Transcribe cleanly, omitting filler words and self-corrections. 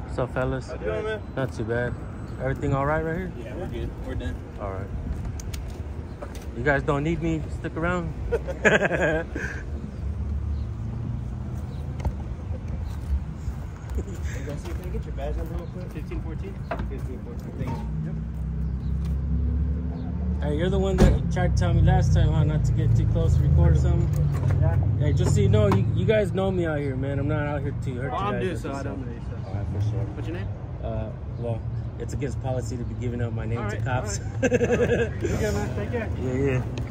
What's up, fellas? How you doing, man? Not too bad. Everything all right here? Yeah, we're good. We're done. All right. You guys don't need me. Stick around. Hey, guys, can I get your badge number real quick? 1514? 1514. Thank you. Yep. Hey, you're the one that tried to tell me last time, huh? Not to get too close to record or something. Yeah. Hey, just so you know, you guys know me out here, man. I'm not out here to hurt you guys. I'm new, so I don't know you. So. All right, for sure. What's your name? Well, it's against policy to be giving up my name to cops. All right. You good, man. Take care. Yeah.